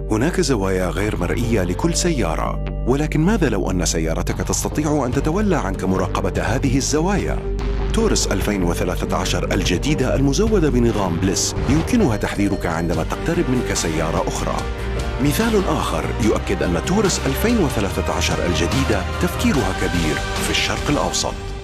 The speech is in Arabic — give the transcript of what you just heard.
هناك زوايا غير مرئية لكل سيارة، ولكن ماذا لو أن سيارتك تستطيع أن تتولى عنك مراقبة هذه الزوايا؟ تورس 2013 الجديدة المزودة بنظام بليس يمكنها تحذيرك عندما تقترب منك سيارة أخرى. مثال آخر يؤكد أن تورس 2013 الجديدة تفكيرها كبير في الشرق الأوسط.